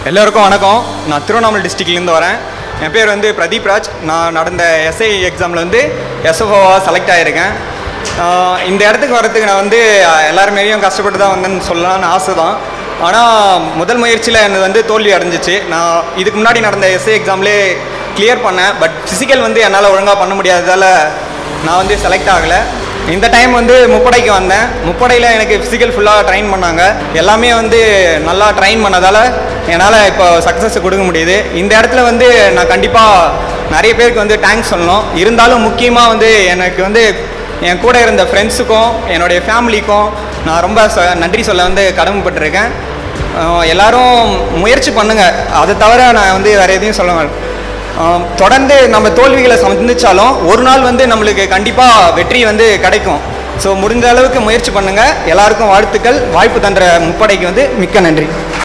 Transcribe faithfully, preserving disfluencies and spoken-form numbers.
எல்லாருக்கும் வணக்கம். நான் திருவண்ணாமலை டிஸ்ட்ரிக்ட்லேருந்து வரேன். என் பேர் வந்து பிரதீப் ராஜ். நான் நடந்த எஸ்ஐ எக்ஸாமில் வந்து எஸ்எஃப்ஓவாக செலக்ட் ஆகியிருக்கேன். இந்த இடத்துக்கு வரதுக்கு நான் வந்து எல்லாருமேயும் கஷ்டப்பட்டு தான் வந்தேன்னு சொல்லலாம்னு ஆசை தான். ஆனால் முதல் முயற்சியில் எனக்கு வந்து தோல்வி அடைஞ்சிச்சு. நான் இதுக்கு முன்னாடி நடந்த எஸ்ஐ எக்ஸாம்லேயே கிளியர் பண்ணேன். பட் ஃபிசிக்கல் வந்து என்னால் ஒழுங்காக பண்ண முடியாததால் நான் வந்து செலக்ட் ஆகலை. இந்த டைம் வந்து முப்படைக்கு வந்தேன். முப்படையில் எனக்கு ஃபிசிக்கல் ஃபுல்லாக ட்ரைன் பண்ணாங்க. எல்லாமே வந்து நல்லா ட்ரைன் பண்ணதால் என்னால் இப்போ சக்ஸஸ் கொடுக்க முடியுது. இந்த இடத்துல வந்து நான் கண்டிப்பாக நிறைய பேருக்கு வந்து தேங்க்ஸ் சொல்லணும். இருந்தாலும் முக்கியமாக வந்து எனக்கு வந்து என் கூட இருந்த ஃப்ரெண்ட்ஸுக்கும் என்னுடைய ஃபேமிலிக்கும் நான் ரொம்ப நன்றி சொல்ல வந்து கடமைப்பட்டிருக்கேன். எல்லோரும் முயற்சி பண்ணுங்கள். அதை தவிர நான் வந்து வேறு எதையும் சொல்ல மாட்டேன். தொடர்ந்து நம்ம தோல்விகளை சந்திச்சாலும் ஒரு நாள் வந்து நம்மளுக்கு கண்டிப்பாக வெற்றி வந்து கிடைக்கும். ஸோ முடிஞ்ச அளவுக்கு முயற்சி பண்ணுங்கள். எல்லாருக்கும் வாழ்த்துக்கள். வாய்ப்பு தந்த முப்படைக்கு வந்து மிக்க நன்றி.